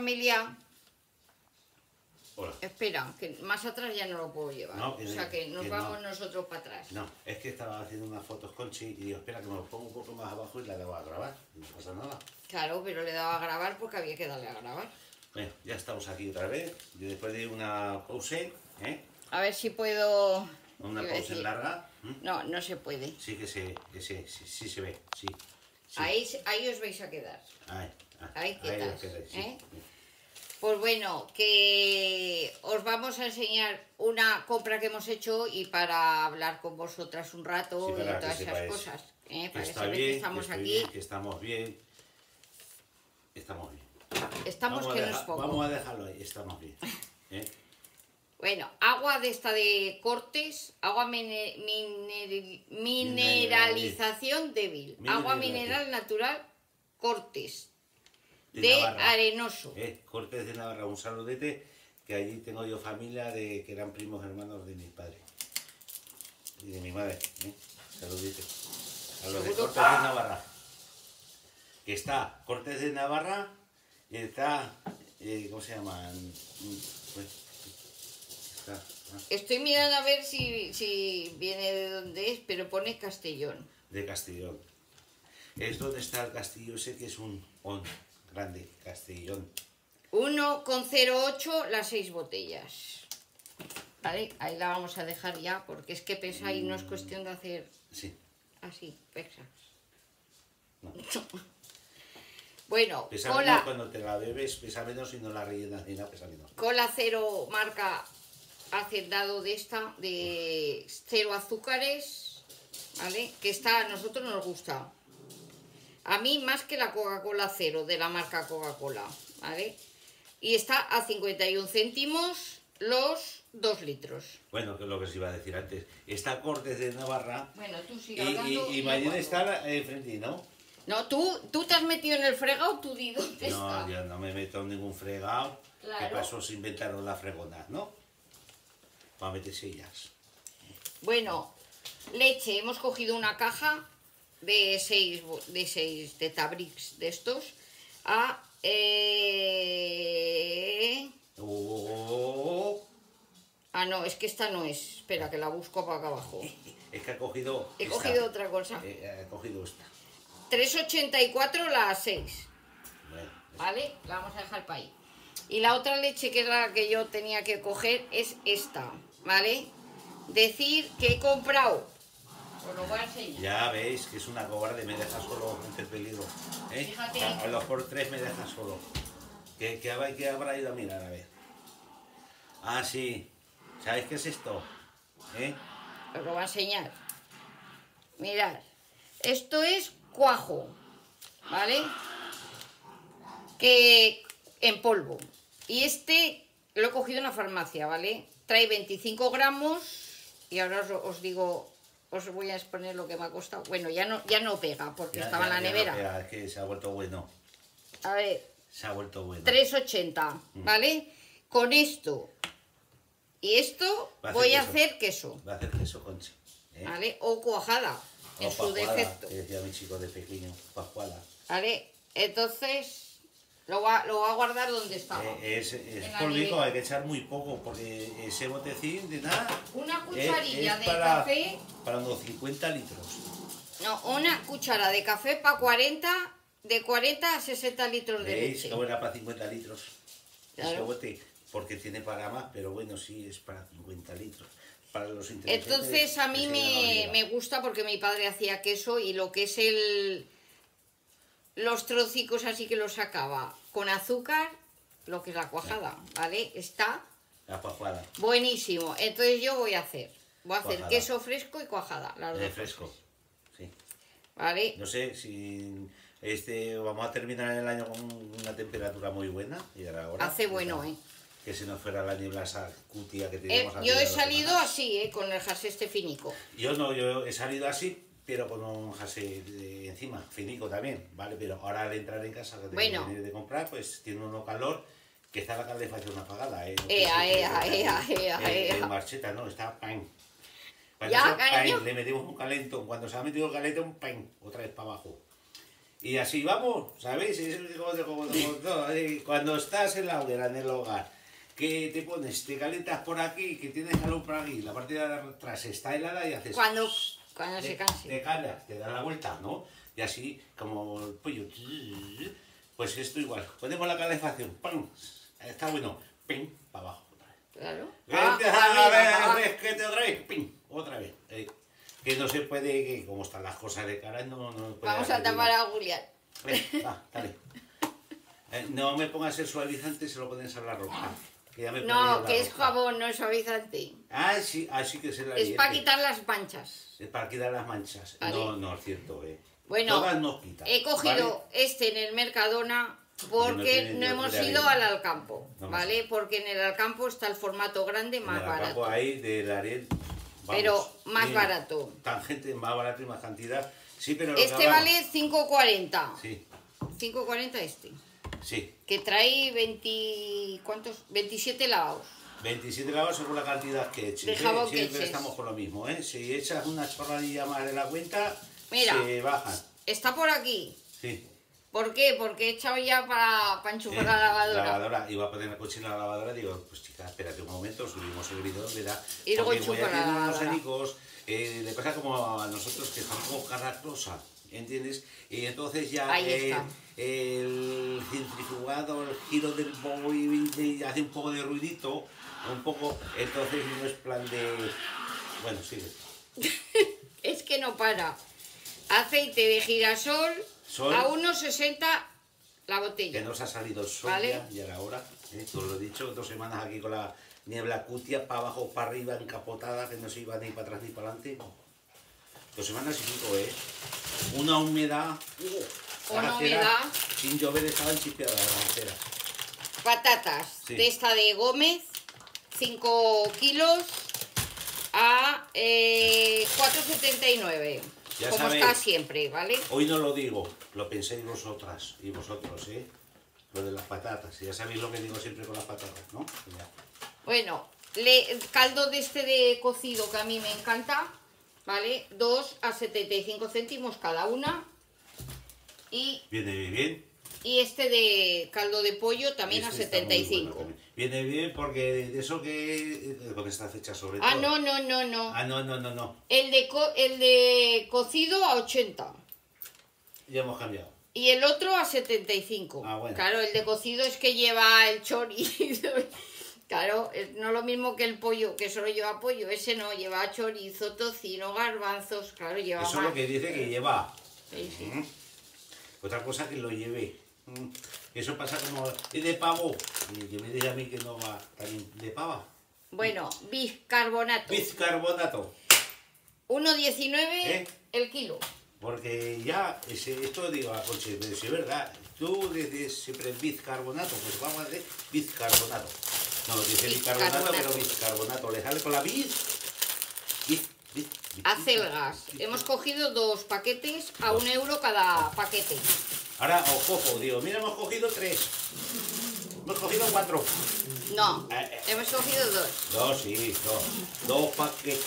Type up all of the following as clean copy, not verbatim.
Amelia. Hola. Espera, que más atrás ya no lo puedo llevar. No, o sea que nos que vamos no. nosotros para atrás. No, es que estaba haciendo unas fotos con Chi y digo, espera que me lo pongo un poco más abajo y la debo a grabar. No pasa nada. Claro, pero le daba a grabar porque había que darle a grabar. Bueno, ya estamos aquí otra vez. Y después de una pausa, A ver si puedo... una iba a pausa decir. larga. No, no se puede. Sí que sí se ve, sí. Sí. Ahí os vais a quedar. Ahí quedas, os quedáis, sí. ¿eh? Pues bueno, que os vamos a enseñar una compra que hemos hecho y para hablar con vosotras un rato Sí, y para todas que esas sepáis cosas. Que Para está saber bien, que estamos que estoy aquí. bien, que estamos bien. Estamos bien. Estamos Vamos que a no es poco. Vamos a dejarlo ahí, estamos bien. Bueno, agua de esta de Cortes, agua mineralización débil, agua mineral natural Cortes, de Navarra. Arenoso. Cortes de Navarra, un saludete, que allí tengo yo familia de que eran primos hermanos de mi padre y de mi madre. Saludete. A los de Seguro. Cortes de Navarra. Que está Cortes de Navarra y está, ¿cómo se llama? Estoy mirando a ver si viene de dónde es, pero pone Castellón. De Castellón. Es donde está el castillo ese que es un grande, Castellón. 1,08 las 6 botellas. Vale, ahí la vamos a dejar ya, porque es que pesa y no es cuestión de hacer Sí. así, pesa. No. Bueno, Pesa menos cuando te la bebes, pesa menos y no la rellenas ni nada, pesa menos. cola cero marca Hacendado de esta, de cero azúcares, ¿vale? Que esta a nosotros nos gusta. A mí más que la Coca-Cola cero de la marca Coca-Cola, ¿vale? Y está a 51 céntimos los 2 litros. Bueno, que es lo que os iba a decir antes. Está Cortes de Navarra Bueno, tú sigue hablando. y mañana está enfrente, ¿no? No, tú te has metido en el fregado, tú di dónde está. No, yo no me meto en ningún fregado. Claro. Que para eso se inventaron las fregonas, ¿no? Para meterse ellas. Bueno, leche, hemos cogido una caja de 6 de Tabrix de estos a... Ah, no, es que esta no es. Espera, que la busco para acá abajo. Es que ha cogido... He cogido otra cosa. Ha cogido esta. 3,84 las 6. Bueno, ¿Vale? La vamos a dejar para ahí. Y la otra leche que es la que yo tenía que coger es esta, ¿vale? Decir que he comprado. Os lo voy a enseñar. ya veis que es una cobarde, me deja solo ante el peligro. Fíjate. A los por 3 me deja solo. Que habrá ido a mirar, a ver. Ah, sí. ¿Sabéis qué es esto? Os lo voy a enseñar. Mirad. Esto es cuajo, ¿vale? Que en polvo. Y este lo he cogido en la farmacia, ¿vale? Trae 25 gramos y ahora os digo, os voy a exponer lo que me ha costado. Bueno, ya no pega porque estaba en la nevera. No pega, es que se ha vuelto bueno. A ver, Se ha vuelto bueno. 3,80, ¿vale? Con esto y esto voy a hacer queso, Va a hacer queso, Conchi. ¿vale? O cuajada, en su defecto. Que decía mi chico de pequeño, pajuala. ¿Vale? Entonces... Lo voy a guardar donde estaba. Es la polvico, nevera. hay que echar muy poco, porque ese botecín de nada... Una cucharilla es de para, café. para unos 50 litros. No, una cuchara de café para 40, de 40 a 60 litros de ¿Veis? leche. Que era para 50 litros. Claro. Ese bote, porque tiene para más, pero bueno, sí, es para 50 litros. Para los inteligentes, Entonces a mí ese no me gusta porque mi padre hacía queso y lo que es los trocicos así que los sacaba con azúcar, lo que es la cuajada, ¿vale? Está la pajuada. buenísimo. Entonces yo voy a hacer Cuajada. queso fresco y cuajada, las De dos fresco. cosas, Sí. ¿vale? No sé si vamos a terminar el año con una temperatura muy buena. Y ahora, Hace bueno, ¿eh? Que si no fuera la niebla esa cutia que teníamos Yo he hace 2 salido semanas. así, con el jersey este finico. Yo he salido así, pero con un jersey encima, finico también, ¿vale? Pero ahora al entrar en casa, que Bueno. venir de comprar, pues tiene uno calor, que está la calefacción apagada, ¿eh? No marcheta, no, está pan. Ya, cariño. Le metimos un calentón, cuando se ha metido el calentón, pan, otra vez para abajo. Y así vamos, ¿sabéis? Cuando estás en la hoguera, en el hogar, que te pones, te calientas por aquí, que tienes calor por aquí, la parte de atrás está helada y haces... Cuando se canse. Te callas, te das la vuelta, ¿no? Y así, como el pollo... Pues esto igual. Ponemos la calefacción, ¡pam! Está bueno, ¡pim! Para abajo. Claro. Empieza a ver, fresquete otra vez, ¡pim! Otra vez. Que no se puede, que como están las cosas de cara, no puede. Vamos a tapar a Julián. Va, dale. No me pongas el suavizante, se lo pones a la ropa. Que ya me No, que es jabón, no es suavizante. Sí, así que se la Es para quitar las manchas. Es para quitar las manchas. ¿Vale? No es cierto, Bueno, todas nos quitan, he cogido ¿vale? este en el Mercadona porque no hemos ido al Alcampo, ¿vale? Porque en el Alcampo está el formato grande más barato. Ahí del Ariel, pero más barato. Tangente, más barato y más cantidad. Sí, pero este vale 5,40. Sí. 5,40 este. Sí. Que trae 27 lavados. 27 lavados según la cantidad que eches. De jabón que Siempre eches. estamos con lo mismo, Si echas una chorradilla más de la cuenta, mira, se bajan. Está por aquí. Sí. ¿Por qué? Porque he echado ya para enchufar la lavadora. La lavadora, iba a poner el coche en la lavadora, digo, pues chica, espérate un momento, subimos el bridón, verá. Y luego porque enchufa la lavadora. Le pasa como a nosotros que estamos caracrosa, ¿entiendes? Y entonces ya ahí está. El centrifugado, el giro del boy hace un poco de ruidito, entonces no es plan de... Bueno, sigue. Es que no para. Aceite de girasol a 1,60 la botella. Que nos ha salido el sol, ¿vale? Ya era hora, os lo he dicho, 2 semanas aquí con la niebla cutia, para abajo, para arriba, encapotada, que no se iba ni para atrás ni para adelante. 2 semanas y pico, Una humedad... Una humedad... Sin llover estaba enchipeada la acera. Patatas, sí. De esta de Gómez, 5 kilos a 4,79. Ya como sabéis, está siempre, ¿vale? Hoy no lo digo, lo penséis vosotras y vosotros, Lo de las patatas. Ya sabéis lo que digo siempre con las patatas, ¿no? Ya. Bueno, caldo de este de cocido que a mí me encanta, ¿vale? 2 a 75 céntimos cada una. Y viene bien. Y este de caldo de pollo también a 75. Bueno, viene bien porque de eso que... con esta fecha sobre todo. No. No. El de cocido a 80. Ya hemos cambiado. Y el otro a 75. Bueno. Claro, el de cocido es que lleva el chorizo. Claro, no lo mismo que el pollo, que solo lleva pollo. Ese no, lleva chorizo, tocino, garbanzos. Claro, lleva eso más. Es lo que dice que lleva. Sí. Otra cosa que lo lleve. Eso pasa como... ¿Y de pavo? Y que me dice a mí que no va también de pava. Bueno, bicarbonato. 1,19 el kilo. Porque ya, esto digo a Conche, pero si es verdad, tú dices siempre bicarbonato, pues vamos a decir bicarbonato. No, dice bicarbonato, pero bicarbonato. Le sale con la acelgas. Hemos cogido 2 paquetes a 1 euro cada paquete. Ahora os cojo, digo, mira, hemos cogido 3. Hemos cogido 4. No, hemos cogido 2. 2 paquetes.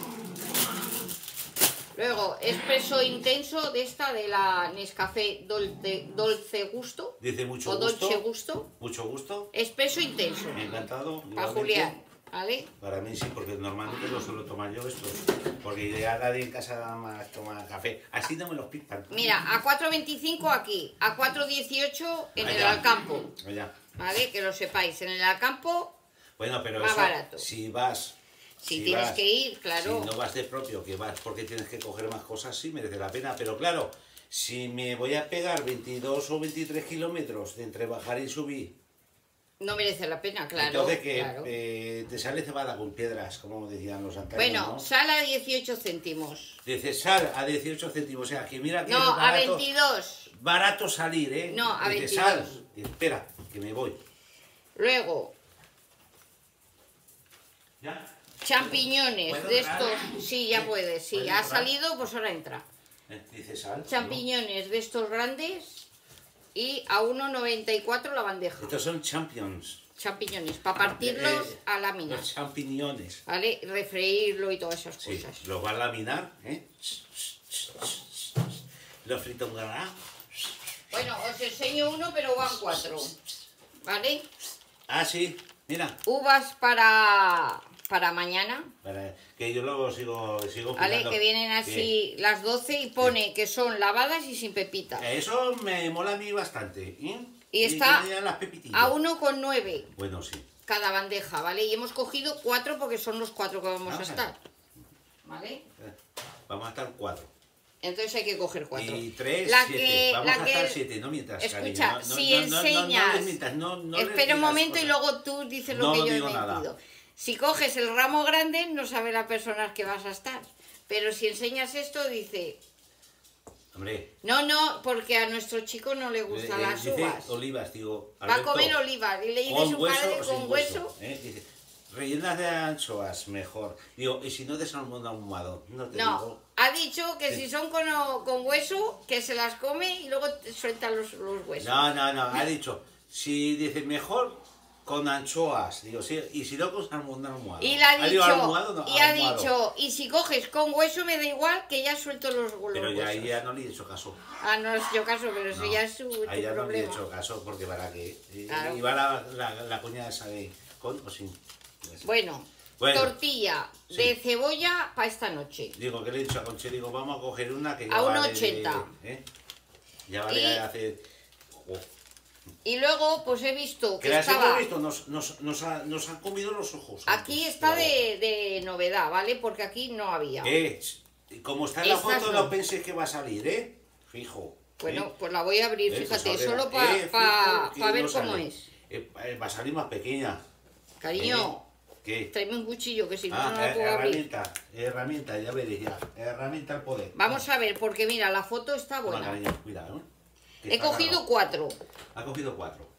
Luego, espresso intenso de esta de la Nescafé Dolce Gusto. Dice mucho o gusto. Dolce Gusto. Mucho gusto. Espresso intenso. Me ha encantado. Para Julián, ¿vale? Para mí sí, porque normalmente lo suelo tomar yo estos. Porque ya nadie en casa toma café. Así no me los pintan. Mira, a 4,25 aquí, a 4,18 en el Alcampo. Allá. ¿Vale? Que lo sepáis, en el Alcampo. Bueno, pero más eso, barato. Si vas... Si tienes que ir, claro. Si no vas de propio, que vas porque tienes que coger más cosas, sí merece la pena. Pero claro, si me voy a pegar 22 o 23 kilómetros de entre bajar y subir... No merece la pena, claro. Entonces que claro. Te sale cebada con piedras, como decían los antaños. Bueno, ¿no? sal a 18 céntimos. Dice sal a 18 céntimos. O sea, que mira que no, es barato, a 22. Barato salir, ¿eh? No, a dice, 22. Sal. Espera, que me voy. Luego... ¿Ya? Champiñones de estos, sí, ya puedes, sí, ha salido, pues ahora entra. Dice sal. Champiñones de estos grandes y a 1,94 la bandeja. Estos son champions. Champiñones, para partirlos a láminas. Los champiñones. ¿Vale? Refreírlo y todas esas Sí, cosas. los va a laminar, ¿eh? Lo frito en grana. Bueno, os enseño uno, pero van 4. ¿Vale? Ah, sí, mira. Uvas para mañana. Que yo luego sigo ¿Vale? opinando Que vienen así las 12 y pone que son lavadas y sin pepitas. Eso me mola a mí bastante. Y está tiene las pepitillas. a 1,9 Bueno, sí. cada bandeja, ¿vale? Y hemos cogido 4 porque son los 4 que vamos a Vamos a estar. ¿Vale? Vamos a estar 4. Entonces hay que coger 4. Y 3, La 7. que- Vamos la a que- estar 7, no mientras, Escucha, cariño. si enseñas... les mientas, no les Espera un digas momento y cosas. luego tú dices lo No que yo he digo nada. mentido. Si coges el ramo grande, no sabe la persona que vas a estar. Pero si enseñas esto, dice... Hombre, No, porque a nuestro chico no le gustan las dice uvas. olivas, digo. Va a Alberto, comer olivas. Y le dice con su hueso padre o sin con hueso. Dice, rellenas de anchoas, mejor. Digo, y si no de salmón ahumado, no te No, digo. ha dicho que si son con hueso, que se las come y luego te suelta los huesos. No, ha dicho, si dice mejor con anchoas, digo, sí, y si no con salmón ahumado. Y le ha dicho, ahumado, no, y ha ahumado. dicho, y si coges con hueso me da igual que ya suelto los Pero huesos. ya no le he hecho caso. Ah, no es yo caso, pero eso No, ya es tu ahí ya no le he problema. hecho caso porque para qué. Claro. Y va la cuña esa de con o sin. Bueno, Bueno, tortilla sí. de cebolla para esta noche. Digo, que le he dicho a Conche, digo, vamos a coger una que A ya vale 1,80. Ya vale Y- hace... Oh. Y luego, pues he visto Que que las estaba... hemos visto, nos han comido los ojos. Aquí antes, está pero- de novedad, ¿vale? Porque aquí no había. Como está en la Estas foto, no. no penséis que va a salir, Fijo. Bueno, pues la voy a abrir, Pues fíjate, a ver, solo para fijo que ver no cómo sale. es. Va a salir más pequeña. Cariño, ¿Qué? tráeme un cuchillo, que si no, no la puedo abrir. herramienta, ya veréis ya. Herramienta al poder. Vamos a ver, porque mira, la foto está Toma, buena. cariño, cuidado, que He está cogido cargado. 4. Ha cogido 4.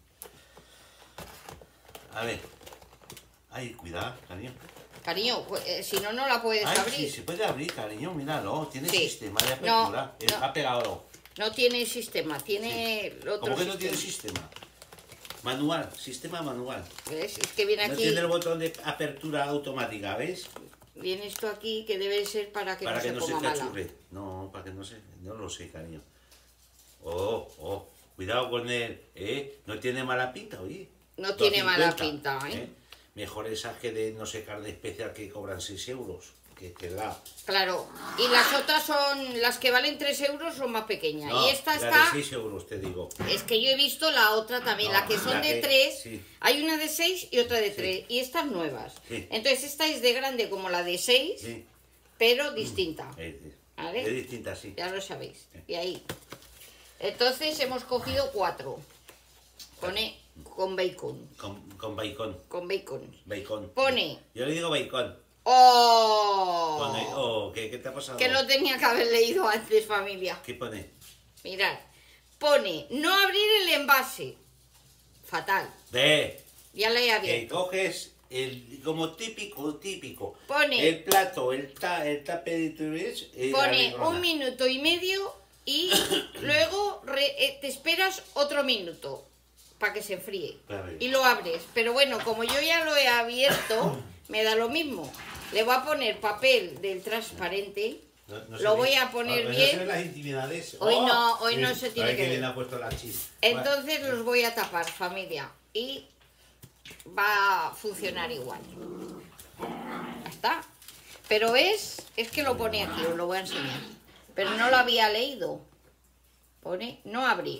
A ver. Ay, cuidado, cariño. Cariño, pues, si no, no la puedes Ay, abrir. sí, se puede abrir, cariño, míralo. Tiene Sí. sistema de No, apertura. no. Está pegado. No tiene sistema, tiene otro ¿Cómo que no sistema. tiene sistema? Manual, sistema manual. ¿Ves? Es que viene No aquí, tiene el botón de apertura automática, ¿ves? viene esto aquí que debe ser para que Para no que se no se ponga mala. cachurre. No, para que no se... No lo sé, cariño. Oh, cuidado con él, No tiene mala pinta, oye. No tiene mala 2,50, pinta, ¿eh? Mejor esas que de no sé, carne especial que cobran 6 euros. Que la... Claro, y las otras son, las que valen 3 euros son más pequeñas. No, y esta la está, de 6 euros, te digo. es que yo he visto la otra también, No, la que son la de que- 3, sí. hay una de 6 y otra de 3, y estas nuevas. Sí. Entonces esta es de grande como la de 6, Sí, pero distinta, es ¿vale? distinta, sí. Ya lo sabéis. Y ahí. Entonces hemos cogido 4. Pone con bacon. Con bacon. Con bacon. Bacon. Pone. Yo le digo bacon. ¡Oh! Pone, ¿qué te ha pasado? Que lo tenía que haber leído antes, familia. ¿Qué pone? Mirad. Pone no abrir el envase. Fatal. Ve, Ya la he que abierto. coges como típico. Pone- El plato, el tupper Pone 1 minuto y medio y luego te esperas otro minuto para que se enfríe. Claro. Y lo abres. Pero bueno, como yo ya lo he abierto, me da lo mismo. Le voy a poner papel del transparente. Lo voy a poner No se bien. ven las intimidades. Hoy no se tiene a ver que qué ver. bien ha puesto la chis. Entonces los voy a tapar, familia. Y va a funcionar igual. Ya está. Pero es que lo pone aquí, os lo voy a enseñar. Pero no lo había leído. Pone no abrir.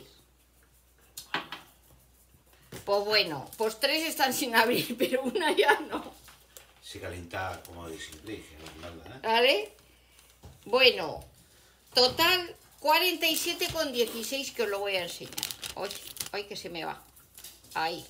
Pues bueno, pues 3 están sin abrir, pero una ya no. Se calienta como de siempre. ¿Eh? ¿Vale? Bueno, total 47,16 que os lo voy a enseñar. Ay, que se me va. Ahí.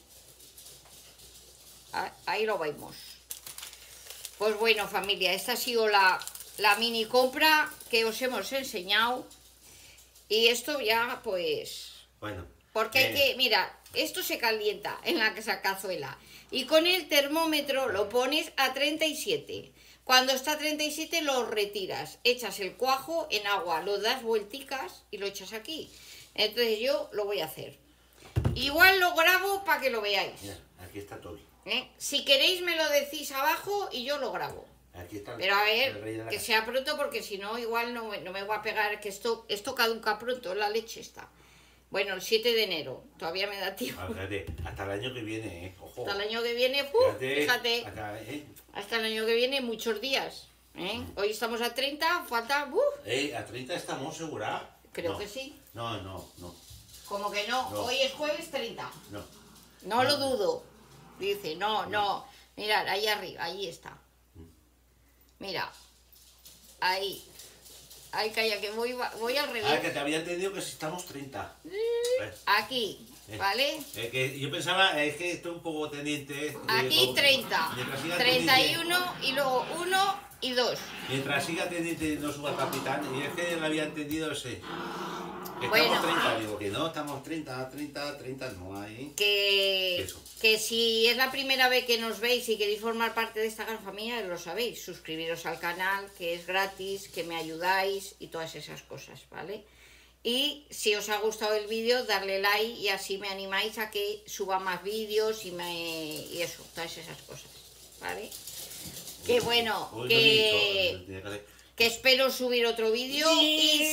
Ahí lo vemos. Pues bueno, familia, esta ha sido la mini compra que os hemos enseñado. Y esto ya, pues... Bueno. Porque hay que, mira, esto se calienta en la cazuela. Y con el termómetro lo pones a 37. Cuando está a 37 lo retiras. Echas el cuajo en agua, lo das vuelticas y lo echas aquí. Entonces yo lo voy a hacer. Igual lo grabo para que lo veáis. Mira, aquí está todo. Si queréis me lo decís abajo y yo lo grabo. Aquí está Pero a el rey de ver, la que casa. sea pronto porque si no igual no me voy a pegar, que esto caduca pronto, la leche está. Bueno, el 7 de enero, todavía me da tiempo. Fíjate, hasta el año que viene, ojo. Hasta el año que viene, fíjate, hasta el año que viene muchos días. Hoy estamos a 30, falta... A 30 estamos, ¿segura? Creo que sí. No. Como que no, hoy es jueves 30. No. No lo dudo. Dice, no. Mirad, ahí arriba, ahí está. Mira, ahí. Ay, calla, que voy al revés. Que te había entendido que si estamos 30. Aquí, ¿vale? Que yo pensaba, es que estoy un poco teniente. Aquí 30, 31 y luego 1 y 2. Mientras siga teniente no suba capitán, y es que no había entendido ese. Que Bueno, estamos 30, digo que no, estamos 30, no hay. Que si es la primera vez que nos veis y queréis formar parte de esta gran familia, lo sabéis, suscribiros al canal, que es gratis, que me ayudáis y todas esas cosas, ¿vale? Y si os ha gustado el vídeo, darle like y así me animáis a que suba más vídeos y eso, todas esas cosas, ¿vale? Que bueno, que espero subir otro vídeo y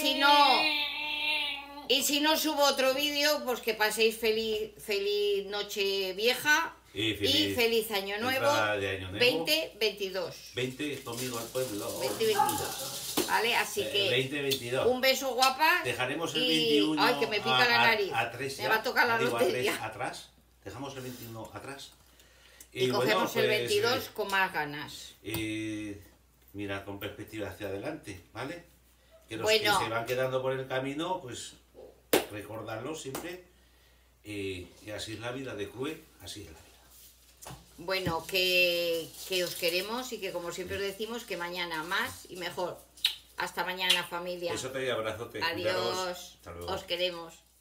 si no subo otro vídeo, pues que paséis feliz noche vieja y feliz año nuevo, 2022. 20 conmigo al pueblo. 2022. ¿Vale? Así que 2022. Un beso guapa. Dejaremos el 21 ay, que me pica la nariz. Me va a tocar la lotería. Atrás. Dejamos el 21 atrás. Y cogemos el 22 con más ganas. Mira, con perspectiva hacia adelante, ¿vale? Que los que se van quedando por el camino, pues recordarlo siempre. Y así es la vida de cruel, así es la vida. Bueno, que os queremos y que como siempre os decimos, que mañana más y mejor. Hasta mañana, familia. Besote y abrazote. Adiós. Os queremos.